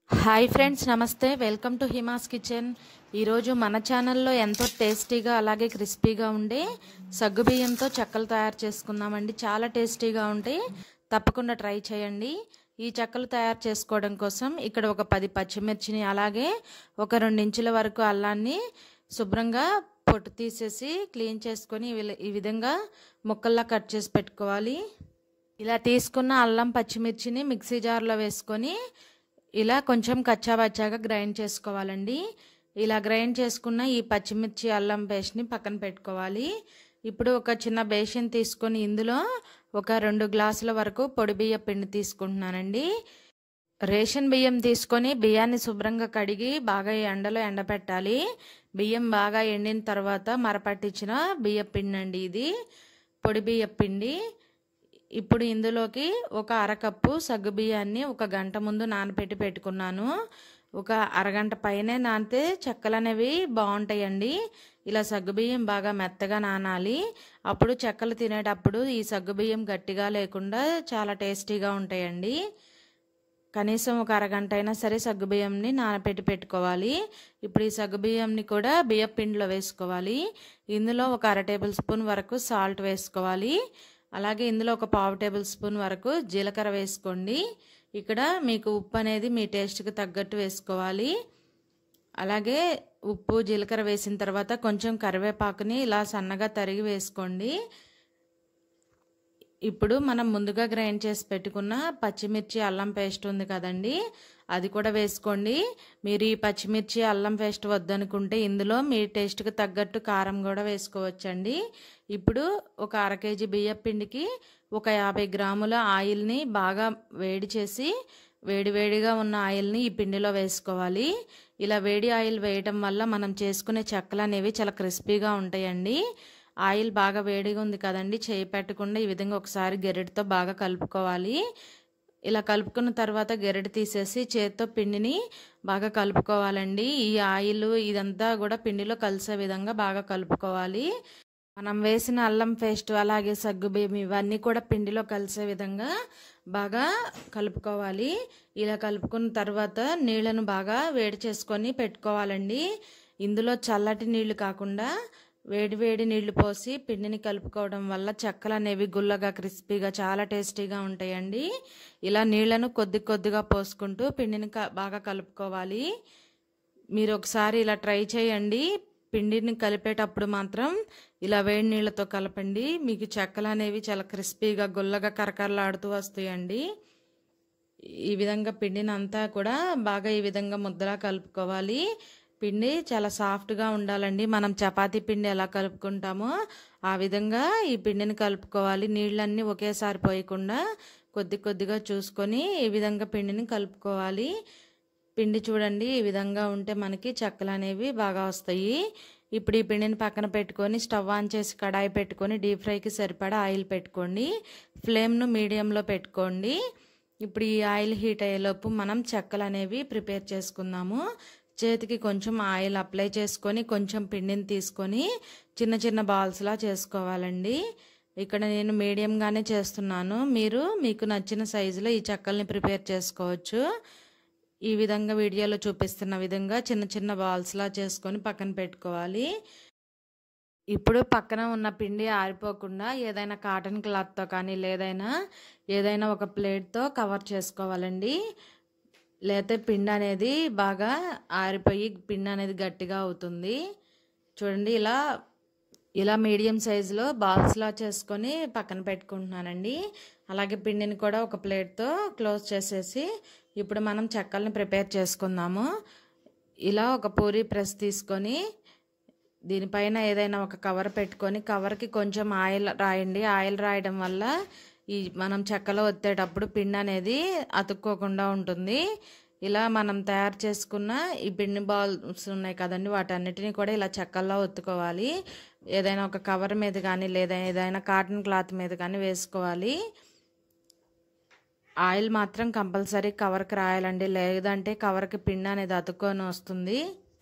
Hi friends, నమస్తే. Welcome to Hima's kitchen. ఈరోజు మన ఛానల్లో ఎంతో టేస్టీగా అలాగే క్రిస్పీగా ఉండే సగ్గుబియ్యంతో చెక్కలు తయారు చేసుకుందామండి. చాలా టేస్టీగా ఉంటాయి, తప్పకుండా ట్రై చేయండి. ఈ చెక్కలు తయారు చేసుకోవడం కోసం ఇక్కడ ఒక 10 పచ్చిమిర్చిని అలాగే ఒక 2 ఇంచుల వరకు అల్లాన్ని శుభ్రంగా పొట్టు తీసేసి క్లీన్ చేసుకొని ఈ విధంగా ముక్కల్లా కట్ చేసి పెట్టుకోవాలి. ఇలా తీసుకున్న అల్లం పచ్చిమిర్చిని మిక్సీ జార్లో వేసుకొని ఇలా కొంచెం కచ్చాబచ్చాగా గ్రైండ్ చేసుకోవాలండి. ఇలా గ్రైండ్ చేసుకున్న ఈ పచ్చిమిర్చి అల్లం పేస్ట్ని పక్కన పెట్టుకోవాలి. ఇప్పుడు ఒక చిన్న బేసిన్ తీసుకొని ఇందులో ఒక 2 గ్లాసుల వరకు పొడి బియ్య పిండి తీసుకుంటున్నానండి. రేషన్ బియ్యం తీసుకొని బియ్యాన్ని శుభ్రంగా కడిగి బాగా ఎండలో ఎండబెట్టాలి. బియ్యం బాగా ఎండిన తర్వాత మరపట్టించిన బియ్య పిండి అండి ఇది, పొడి బియ్య పిండి. ఇప్పుడు ఇందులోకి ఒక అరకప్పు సగ్గుబియ్యాన్ని 1 గంట ముందు నానబెట్టి పెట్టుకున్నాను. ఒక అరగంట పైనే నానితే చెక్కలు అనేవి బాగుంటాయండి. ఇలా సగ్గుబియ్యం బాగా మెత్తగా నానాలి. అప్పుడు చెక్కలు తినేటప్పుడు ఈ సగ్గుబియ్యం గట్టిగా లేకుండా చాలా టేస్టీగా ఉంటాయండి. కనీసం ఒక అరగంట అయినా సరే సగ్గుబియ్యంని నానబెట్టి పెట్టుకోవాలి. ఇప్పుడు ఈ సగ్గుబియ్యంని కూడా బియ్యం పిండిలో వేసుకోవాలి. ఇందులో ఒక 1/2 టేబుల్ స్పూన్ వరకు సాల్ట్ వేసుకోవాలి. అలాగే ఇందులో ఒక 1/2 టేబుల్ స్పూన్ వరకు జీలకర్ర వేసుకోండి. ఇక్కడ మీకు ఉప్పు అనేది మీ టేస్ట్కి తగ్గట్టు వేసుకోవాలి. అలాగే ఉప్పు జీలకర్ర వేసిన తర్వాత కొంచెం కరివేపాకుని ఇలా సన్నగా తరిగి వేసుకోండి. ఇప్పుడు మనం ముందుగా గ్రైండ్ చేసి పెట్టుకున్న పచ్చిమిర్చి అల్లం పేస్ట్ ఉంది కదండి, అది కూడా వేసుకోండి. మీరు ఈ పచ్చిమిర్చి అల్లం పేస్ట్ వద్దనుకుంటే ఇందులో మీ టేస్ట్కి తగ్గట్టు కారం కూడా వేసుకోవచ్చండి. ఇప్పుడు ఒక 1/2 కేజీ బియ్యం పిండికి ఒక 50 గ్రాముల ఆయిల్ని బాగా వేడి చేసి వేడివేడిగా ఉన్న ఆయిల్ని ఈ పిండిలో వేసుకోవాలి. ఇలా వేడి ఆయిల్ వేయటం వల్ల మనం చేసుకునే చెక్కలు అనేవి చాలా క్రిస్పీగా ఉంటాయండి. ఆయిల్ బాగా వేడిగా ఉంది కదండి, చేయి పెట్టకుండా ఈ విధంగా ఒకసారి గెరెటితో బాగా కలుపుకోవాలి. ఇలా కలుపుకున్న తర్వాత గెరెటి తీసేసి చేతితో పిండిని బాగా కలుపుకోవాలండి. ఈ ఆయిల్ ఇదంతా కూడా పిండిలో కలిసే విధంగా బాగా కలుపుకోవాలి. మనం వేసిన అల్లం పేస్ట్ అలాగే సగ్గుబియ్యం ఇవన్నీ కూడా పిండిలో కలిసే విధంగా బాగా కలుపుకోవాలి. ఇలా కలుపుకున్న తర్వాత నీళ్లను బాగా వేడి చేసుకొని పెట్టుకోవాలండి. ఇందులో చల్లటి నీళ్లు కాకుండా వేడి నీళ్లు పోసి పిండిని కలుపుకోవడం వల్ల చెక్కలు అనేవి గుల్లగా క్రిస్పీగా చాలా టేస్టీగా ఉంటాయండి. ఇలా నీళ్లను కొద్దిగా పోసుకుంటూ పిండిని బాగా కలుపుకోవాలి. మీరు ఒకసారి ఇలా ట్రై చేయండి. పిండిని కలిపేటప్పుడు మాత్రం ఇలా వేడి నీళ్ళతో కలపండి. మీకు చెక్కలు అనేవి చాలా క్రిస్పీగా గుల్లగా కరకరలాడుతూ వస్తాయండి. ఈ విధంగా పిండిని అంతా కూడా బాగా ఈ విధంగా ముద్దలా కలుపుకోవాలి. పిండి చాలా సాఫ్ట్గా ఉండాలండి. మనం చపాతీ పిండి ఎలా కలుపుకుంటామో ఆ విధంగా ఈ పిండిని కలుపుకోవాలి. నీళ్ళన్నీ ఒకేసారి పోయకుండా కొద్దిగా చూసుకొని ఈ విధంగా పిండిని కలుపుకోవాలి. పిండి చూడండి, ఈ విధంగా ఉంటే మనకి చెక్కలు అనేవి బాగా వస్తాయి. ఇప్పుడు ఈ పిండిని పక్కన పెట్టుకొని స్టవ్ ఆన్ చేసి కడాయి పెట్టుకొని డీప్ ఫ్రైకి సరిపడా ఆయిల్ పెట్టుకోండి. ఫ్లేమ్ను మీడియంలో పెట్టుకోండి. ఇప్పుడు ఈ ఆయిల్ హీట్ అయ్యేలోపు మనం చెక్కలు అనేవి ప్రిపేర్ చేసుకుందాము. చేతికి కొంచెం ఆయిల్ అప్లై చేసుకొని కొంచెం పిండిని తీసుకొని చిన్న బాల్స్లా చేసుకోవాలండి. ఇక్కడ నేను మీడియంగానే చేస్తున్నాను. మీకు నచ్చిన సైజులో ఈ చెక్కల్ని ప్రిపేర్ చేసుకోవచ్చు. ఈ విధంగా వీడియోలో చూపిస్తున్న విధంగా చిన్న బాల్స్లా చేసుకొని పక్కన పెట్టుకోవాలి. ఇప్పుడు పక్కన ఉన్న పిండి ఆరిపోకుండా ఏదైనా కాటన్ క్లాత్తో కానీ ఏదైనా ఒక ప్లేట్తో కవర్ చేసుకోవాలండి. లేకపోతే పిండి అనేది బాగా ఆరిపోయి పిండి అనేది గట్టిగా అవుతుంది. చూడండి, ఇలా మీడియం సైజులో బాల్స్లా చేసుకొని పక్కన పెట్టుకుంటున్నానండి. అలాగే పిండిని కూడా ఒక ప్లేట్తో క్లోజ్ చేసేసి ఇప్పుడు మనం చెక్కల్ని ప్రిపేర్ చేసుకుందాము. ఇలా ఒక పూరీ ప్రెస్ తీసుకొని దీనిపైన ఏదైనా ఒక కవర్ పెట్టుకొని కవర్కి కొంచెం ఆయిల్ రాయండి. ఆయిల్ రాయడం వల్ల మనం చెక్కలో ఒత్తేటప్పుడు పిండి అనేది అతుక్కోకుండా ఉంటుంది. ఇలా మనం తయారు చేసుకున్న ఈ పిండి బాల్స్ ఉన్నాయి కదండి, వాటన్నిటిని కూడా ఇలా చెక్కల్లో ఒత్తుకోవాలి. ఏదైనా ఒక కవర్ మీద కానీ ఏదైనా కాటన్ క్లాత్ మీద కానీ వేసుకోవాలి. ఆయిల్ మాత్రం కంపల్సరీ కవర్కి రాయాలండి, లేదంటే కవర్కి పిండి అనేది అతుక్కొని వస్తుంది.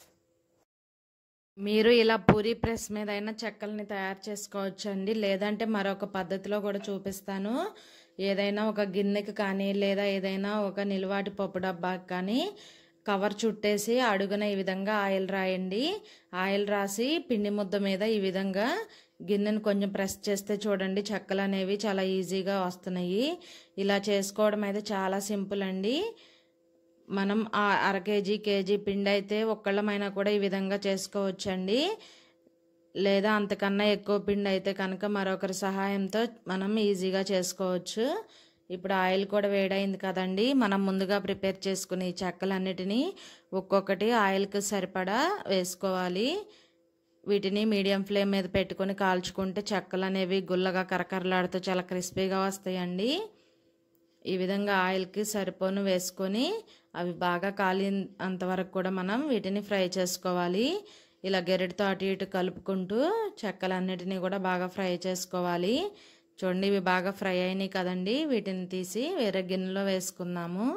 మీరు ఇలా పూరీ ప్రెస్ మీద అయినా చెక్కల్ని తయారు చేసుకోవచ్చు అండి, లేదంటే మరొక పద్ధతిలో కూడా చూపిస్తాను. ఏదైనా ఒక గిన్నెకి కానీ లేదా ఏదైనా ఒక నిలువాటి పప్పు డబ్బాకి కానీ కవర్ చుట్టేసి అడుగున ఈ విధంగా ఆయిల్ రాయండి. ఆయిల్ రాసి పిండి ముద్ద మీద ఈ విధంగా గిన్నెను కొంచెం ప్రెస్ చేస్తే చూడండి చెక్కలు అనేవి చాలా ఈజీగా వస్తున్నాయి. ఇలా చేసుకోవడం అయితే చాలా సింపుల్ అండి. మనం అర కేజీ కేజీ పిండి అయితే ఒక్కళ్ళమైనా కూడా ఈ విధంగా చేసుకోవచ్చండి. లేదా అంతకన్నా ఎక్కువ పిండి అయితే కనుక మరొకరి సహాయంతో మనం ఈజీగా చేసుకోవచ్చు. ఇప్పుడు ఆయిల్ కూడా వేడైంది కదండి. మనం ముందుగా ప్రిపేర్ చేసుకుని చెక్కలన్నిటినీ ఒక్కొక్కటి ఆయిల్కి సరిపడా వేసుకోవాలి. వీటిని మీడియం ఫ్లేమ్ మీద పెట్టుకొని కాల్చుకుంటే చెక్కలు అనేవి గుల్లగా కరకరలాడుతూ చాలా క్రిస్పీగా వస్తాయండి. ఈ విధంగా ఆయిల్కి సరిపోను వేసుకొని అవి బాగా కాలినంతవరకు కూడా మనం వీటిని ఫ్రై చేసుకోవాలి. ఇలా గెరటితో అటు ఇటు కలుపుకుంటూ చెక్కలన్నిటినీ కూడా బాగా ఫ్రై చేసుకోవాలి. చూడండి ఇవి బాగా ఫ్రై అయినాయి కదండి. వీటిని తీసి వేరే గిన్నెలో వేసుకుందాము.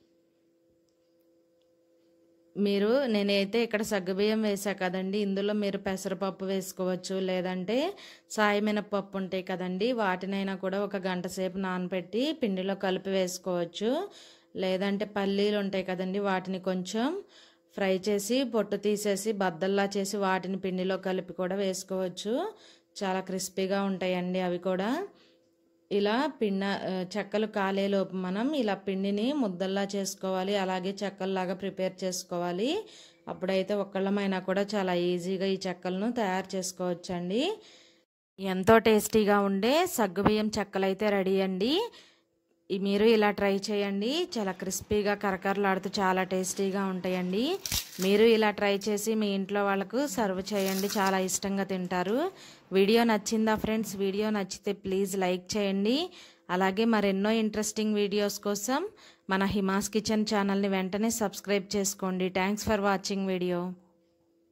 నేనైతే ఇక్కడ సగ్గుబియ్యం వేసా కదండి. ఇందులో మీరు పెసరపప్పు వేసుకోవచ్చు, లేదంటే సాయి మినపప్పు ఉంటాయి కదండి, వాటినైనా కూడా ఒక గంట సేపు నానబెట్టి పిండిలో కలిపి వేసుకోవచ్చు. లేదంటే పల్లీలు ఉంటాయి కదండి, వాటిని కొంచెం ఫ్రై చేసి పొట్టు తీసేసి బద్దల్లా చేసి వాటిని పిండిలో కలిపి కూడా వేసుకోవచ్చు. చాలా క్రిస్పీగా ఉంటాయండి అవి కూడా. ఇలా చెక్కలు కాలేలోపు మనం ఇలా పిండిని ముద్దల్లా చేసుకోవాలి. అలాగే చెక్కల్లాగా ప్రిపేర్ చేసుకోవాలి. అప్పుడైతే ఒక్కళ్ళమైనా కూడా చాలా ఈజీగా ఈ చెక్కలను తయారు చేసుకోవచ్చండి. ఎంతో టేస్టీగా ఉండే సగ్గుబియ్యం చెక్కలు అయితే రెడీ అండి. మీరు ఇలా ట్రై చేయండి. చాలా క్రిస్పీగా కరకరలాడుతూ చాలా టేస్టీగా ఉంటాయండి. మీరు ఇలా ట్రై చేసి మీ ఇంట్లో వాళ్ళకు సర్వ్ చేయండి, చాలా ఇష్టంగా తింటారు. వీడియో నచ్చిందా ఫ్రెండ్స్? వీడియో నచ్చితే ప్లీజ్ లైక్ చేయండి. అలాగే మరెన్నో ఇంట్రెస్టింగ్ వీడియోస్ కోసం మన హిమాస్ కిచెన్ ఛానల్ని వెంటనే సబ్స్క్రైబ్ చేసుకోండి. Thanks for watching video.